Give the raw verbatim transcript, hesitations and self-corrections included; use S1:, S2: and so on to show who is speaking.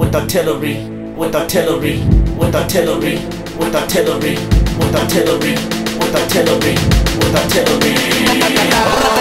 S1: with artillery, with artillery, with artillery, with artillery, with artillery, with artillery, with artillery.